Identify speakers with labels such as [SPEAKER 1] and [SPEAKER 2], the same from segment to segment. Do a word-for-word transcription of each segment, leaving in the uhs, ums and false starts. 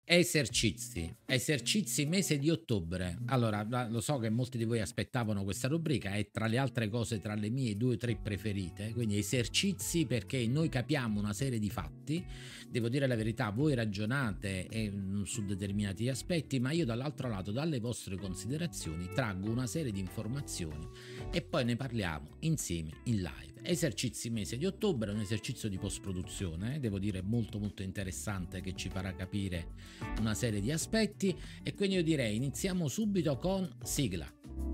[SPEAKER 1] Esercizi, esercizi mese di ottobre. Allora, la lo so che molti di voi aspettavano questa rubrica e tra le altre cose tra le mie due o tre preferite, quindi esercizi perché noi capiamo una serie di fatti. Devo dire la verità, voi ragionate, ehm, su determinati aspetti, ma io dall'altro lato, dalle vostre considerazioni, traggo una serie di informazioni e poi ne parliamo insieme in live. Esercizi mese di ottobre, un esercizio di post produzione, devo dire molto molto interessante che ci farà capire una serie di aspetti e quindi io direi iniziamo subito con sigla.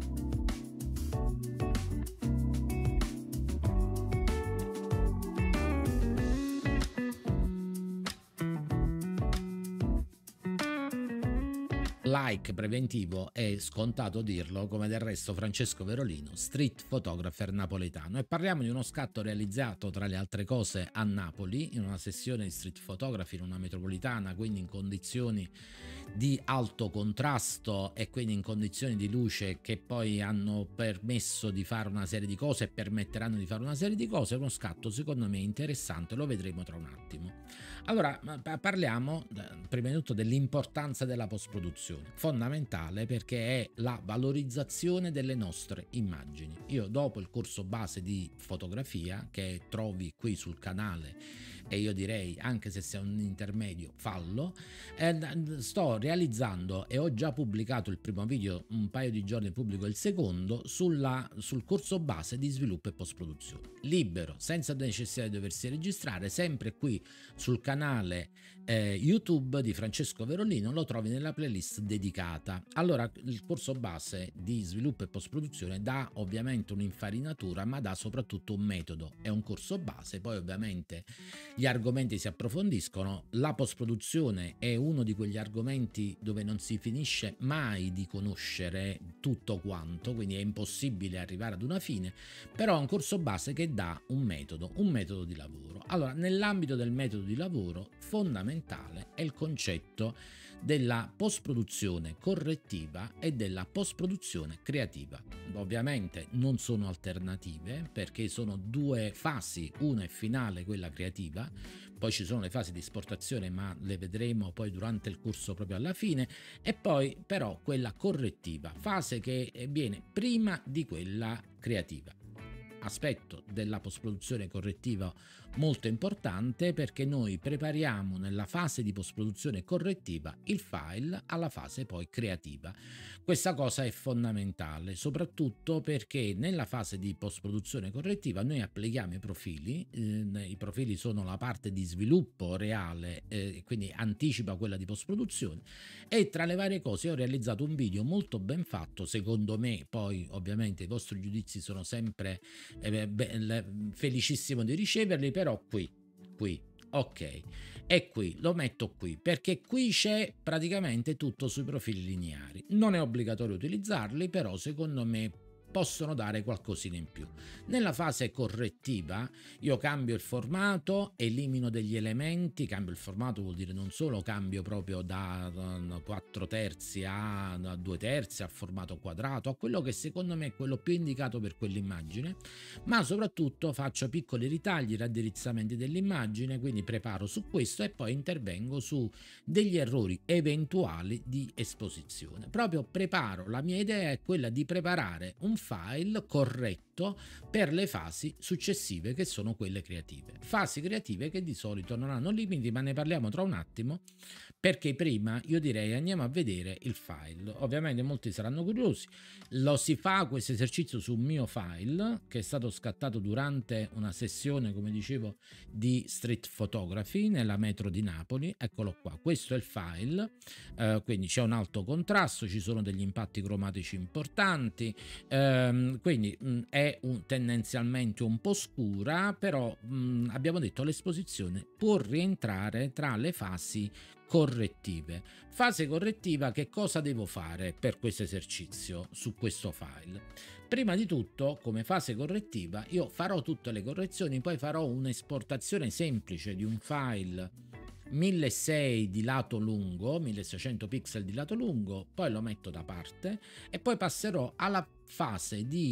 [SPEAKER 1] Like preventivo, è scontato dirlo, come del resto Francesco Verolino, street photographer napoletano, e parliamo di uno scatto realizzato tra le altre cose a Napoli in una sessione di street photography in una metropolitana, quindi in condizioni di alto contrasto e quindi in condizioni di luce che poi hanno permesso di fare una serie di cose e permetteranno di fare una serie di cose. È uno scatto secondo me interessante, lo vedremo tra un attimo. Allora parliamo prima di tutto dell'importanza della post produzione, fondamentale perché è la valorizzazione delle nostre immagini. Io dopo il corso base di fotografia che trovi qui sul canale, e io direi anche se sei un intermedio fallo, eh, sto realizzando e ho già pubblicato il primo video, un paio di giorni pubblico il secondo, sulla, sul corso base di sviluppo e post produzione, libero, senza necessità di doversi registrare, sempre qui sul canale eh, YouTube di Francesco Verolino, lo trovi nella playlist dedicata. Allora, il corso base di sviluppo e post produzione dà ovviamente un'infarinatura, ma dà soprattutto un metodo. È un corso base, poi ovviamente gli argomenti si approfondiscono. La post produzione è uno di quegli argomenti dove non si finisce mai di conoscere tutto quanto, quindi è impossibile arrivare ad una fine, però è un corso base che dà un metodo, un metodo di lavoro. Allora, nell'ambito del metodo di lavoro fondamentale è il concetto della post produzione correttiva e della post produzione creativa. Ovviamente non sono alternative perché sono due fasi, una è finale, quella creativa, poi ci sono le fasi di esportazione, ma le vedremo poi durante il corso proprio alla fine, e poi però quella correttiva, fase che viene prima di quella creativa. Aspetto della post produzione correttiva molto importante perché noi prepariamo nella fase di post produzione correttiva il file alla fase poi creativa. Questa cosa è fondamentale soprattutto perché nella fase di post produzione correttiva noi applichiamo i profili, eh, i profili sono la parte di sviluppo reale, eh, quindi anticipa quella di post produzione, e tra le varie cose ho realizzato un video molto ben fatto secondo me, poi ovviamente i vostri giudizi sono sempre Eh, beh, felicissimo di riceverli, però qui, qui, ok, e qui lo metto qui perché qui c'è praticamente tutto sui profili lineari. Non è obbligatorio utilizzarli, però secondo me possono dare qualcosina in più. Nella fase correttiva io cambio il formato, elimino degli elementi. Cambio il formato vuol dire non solo cambio proprio da quattro terzi a due terzi, a formato quadrato, a quello che secondo me è quello più indicato per quell'immagine, ma soprattutto faccio piccoli ritagli, raddrizzamenti dell'immagine, quindi preparo su questo e poi intervengo su degli errori eventuali di esposizione. Proprio preparo, la mia idea è quella di preparare un file corretto per le fasi successive che sono quelle creative. Fasi creative che di solito non hanno limiti, ma ne parliamo tra un attimo, perché prima io direi andiamo a vedere il file. Ovviamente molti saranno curiosi, lo si fa questo esercizio su un mio file che è stato scattato durante una sessione, come dicevo, di street photography nella metro di Napoli. Eccolo qua, questo è il file, eh, quindi c'è un alto contrasto, ci sono degli impatti cromatici importanti, eh, quindi mh, è un, tendenzialmente un po' scura, però mh, abbiamo detto l'esposizione può rientrare tra le fasi correttive. Fase correttiva, che cosa devo fare per questo esercizio su questo file? Prima di tutto, come fase correttiva, io farò tutte le correzioni, poi farò un'esportazione semplice di un file milleseicento di lato lungo, milleseicento pixel di lato lungo, poi lo metto da parte e poi passerò alla fase di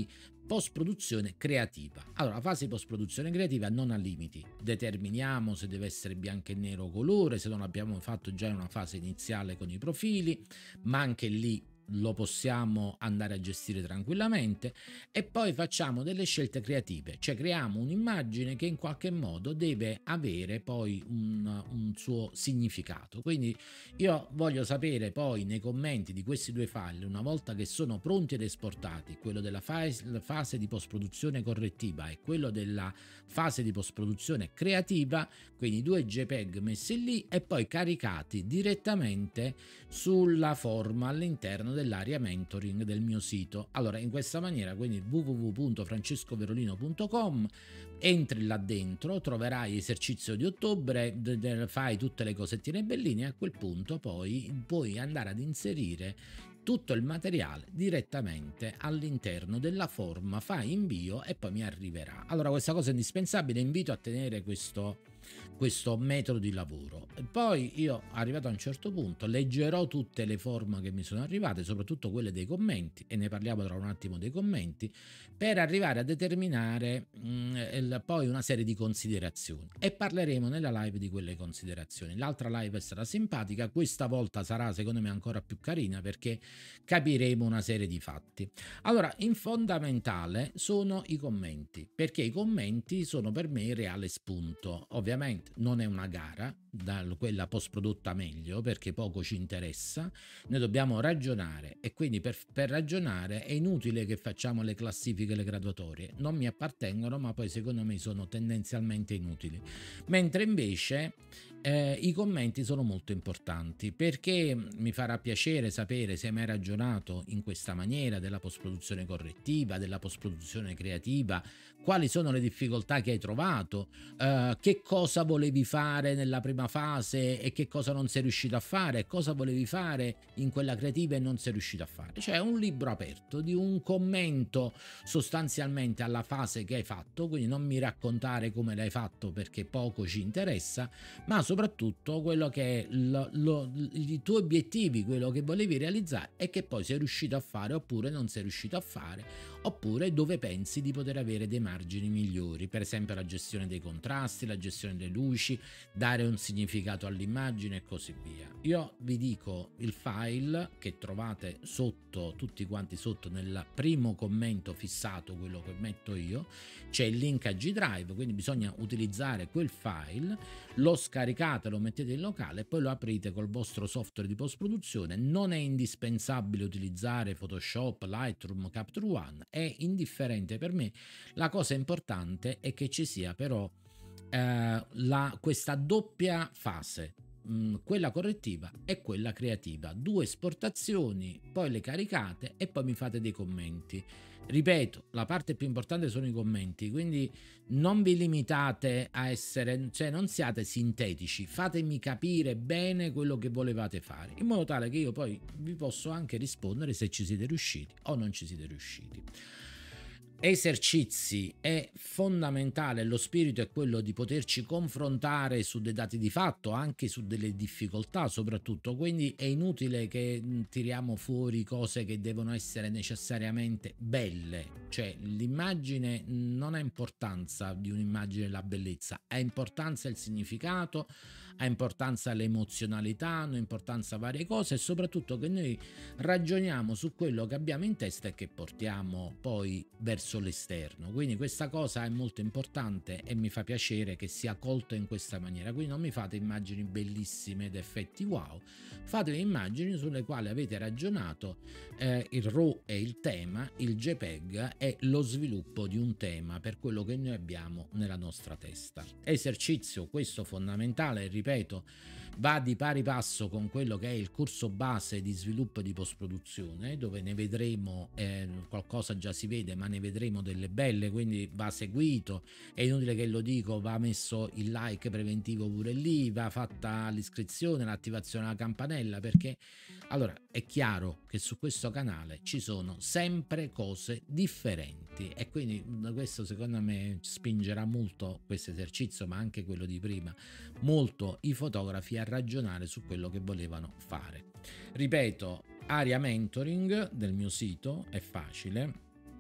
[SPEAKER 1] post produzione creativa. Allora, la fase di post produzione creativa non ha limiti, determiniamo se deve essere bianco e nero colore, se non abbiamo fatto già in una fase iniziale con i profili, ma anche lì lo possiamo andare a gestire tranquillamente. E poi facciamo delle scelte creative, cioè creiamo un'immagine che in qualche modo deve avere poi un, un suo significato. Quindi io voglio sapere poi nei commenti di questi due file, una volta che sono pronti ed esportati, quello della fase, fase di post produzione correttiva e quello della fase di post produzione creativa, quindi due JPEG messi lì e poi caricati direttamente sulla forma all'interno dell'area mentoring del mio sito. Allora, in questa maniera, quindi w w w punto francesco verolino punto com, entri là dentro, troverai esercizio di ottobre, fai tutte le cosettine belline e a quel punto poi puoi andare ad inserire tutto il materiale direttamente all'interno della forma, fai invio e poi mi arriverà. Allora, questa cosa è indispensabile, invito a tenere questo questo metodo di lavoro. E poi io, arrivato a un certo punto, leggerò tutte le forme che mi sono arrivate, soprattutto quelle dei commenti, e ne parliamo tra un attimo dei commenti, per arrivare a determinare mh, il, poi una serie di considerazioni, e parleremo nella live di quelle considerazioni. L'altra live sarà simpatica, questa volta sarà secondo me ancora più carina perché capiremo una serie di fatti. Allora, in fondamentale sono i commenti, perché i commenti sono per me il reale spunto. Ovviamente non è una gara, da quella post prodotta meglio, perché poco ci interessa, noi dobbiamo ragionare, e quindi per, per ragionare è inutile che facciamo le classifiche, le graduatorie, non mi appartengono, ma poi secondo me sono tendenzialmente inutili. Mentre invece eh, i commenti sono molto importanti, perché mi farà piacere sapere se hai mai ragionato in questa maniera della post produzione correttiva, della post produzione creativa, quali sono le difficoltà che hai trovato, eh, che cosa volevi fare nella prima fase e che cosa non sei riuscito a fare, cosa volevi fare in quella creativa e non sei riuscito a fare. Cioè un libro aperto di un commento sostanzialmente alla fase che hai fatto, quindi non mi raccontare come l'hai fatto perché poco ci interessa, ma soprattutto quello che è lo, lo, i tuoi obiettivi, quello che volevi realizzare e che poi sei riuscito a fare oppure non sei riuscito a fare, oppure dove pensi di poter avere dei margini migliori, per esempio la gestione dei contrasti, la gestione delle luci, dare un significato all'immagine e così via. Io vi dico il file che trovate sotto, tutti quanti sotto nel primo commento fissato, quello che metto io, c'è il link a G Drive, quindi bisogna utilizzare quel file, lo scaricate, lo mettete in locale e poi lo aprite col vostro software di post produzione. Non è indispensabile utilizzare Photoshop, Lightroom, Capture One, è indifferente per me, la cosa importante è che ci sia però eh, la, questa doppia fase, mh, quella correttiva e quella creativa, due esportazioni, poi le caricate e poi mi fate dei commenti. Ripeto, la parte più importante sono i commenti, quindi non vi limitate a essere, cioè non siate sintetici, fatemi capire bene quello che volevate fare, in modo tale che io poi vi posso anche rispondere se ci siete riusciti o non ci siete riusciti. Esercizi è fondamentale, lo spirito è quello di poterci confrontare su dei dati di fatto, anche su delle difficoltà soprattutto, quindi è inutile che tiriamo fuori cose che devono essere necessariamente belle, cioè l'immagine non ha importanza di un'immagine la bellezza, ha importanza il significato, ha importanza l'emozionalità, hanno importanza varie cose e soprattutto che noi ragioniamo su quello che abbiamo in testa e che portiamo poi verso l'esterno. Quindi questa cosa è molto importante e mi fa piacere che sia colto in questa maniera. Quindi non mi fate immagini bellissime ed effetti wow, fate immagini sulle quali avete ragionato, eh, il RAW è il tema, il JPEG è lo sviluppo di un tema per quello che noi abbiamo nella nostra testa. Esercizio questo fondamentale, ripeto, va di pari passo con quello che è il corso base di sviluppo di post produzione, dove ne vedremo, eh, qualcosa già si vede, ma ne vedremo delle belle, quindi va seguito, è inutile che lo dico, va messo il like preventivo pure lì, va fatta l'iscrizione, l'attivazione della campanella, perché allora è chiaro che su questo canale ci sono sempre cose differenti e quindi questo secondo me spingerà molto questo esercizio, ma anche quello di prima, molto i fotografi a ragionare su quello che volevano fare. Ripeto, area mentoring del mio sito è facile,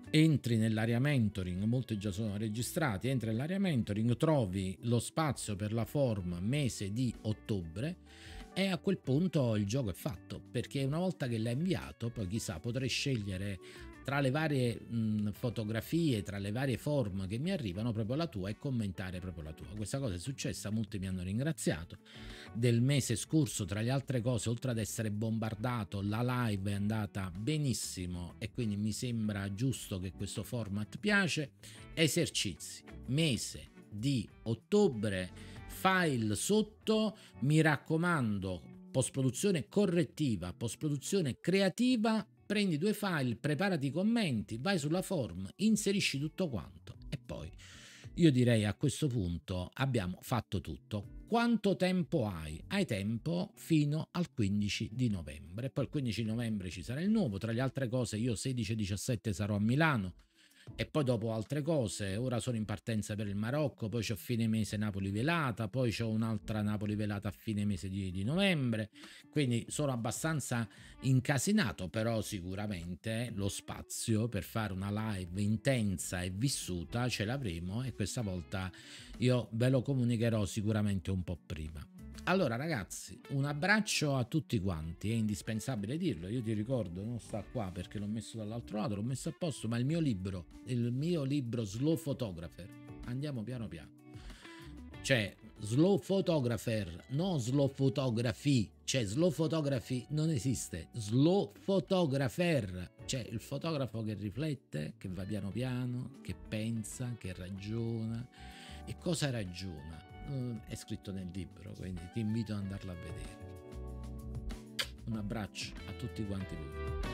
[SPEAKER 1] entri nell'area mentoring, molti già sono registrati, entri nell'area mentoring, trovi lo spazio per la form mese di ottobre e a quel punto il gioco è fatto, perché una volta che l'hai inviato, poi chissà, potrei scegliere tra le varie mh, fotografie, tra le varie form che mi arrivano, proprio la tua e commentare proprio la tua. Questa cosa è successa, molti mi hanno ringraziato. Del mese scorso, tra le altre cose, oltre ad essere bombardato, la live è andata benissimo e quindi mi sembra giusto che questo format piace. Esercizi, mese di ottobre, file sotto, mi raccomando, post produzione correttiva, post produzione creativa. Prendi due file, preparati i commenti, vai sulla form, inserisci tutto quanto e poi io direi a questo punto abbiamo fatto tutto. Quanto tempo hai? Hai tempo fino al quindici di novembre, poi il quindici di novembre ci sarà il nuovo, tra le altre cose io sedici e diciassette sarò a Milano e poi dopo altre cose, ora sono in partenza per il Marocco, poi c'ho fine mese Napoli velata, poi c'ho un'altra Napoli velata a fine mese di, di novembre, quindi sono abbastanza incasinato, però sicuramente lo spazio per fare una live intensa e vissuta ce l'avremo e questa volta io ve lo comunicherò sicuramente un po' prima. Allora ragazzi, un abbraccio a tutti quanti, è indispensabile dirlo, io ti ricordo, non sta qua perché l'ho messo dall'altro lato, l'ho messo a posto, ma il mio libro, il mio libro Slow Photographer, andiamo piano piano, cioè Slow Photographer, non Slow Photography, cioè Slow Photography non esiste, Slow Photographer, cioè il fotografo che riflette, che va piano piano, che pensa, che ragiona. E cosa ragiona? È scritto nel libro, quindi ti invito ad andarlo a vedere. Un abbraccio a tutti quanti voi.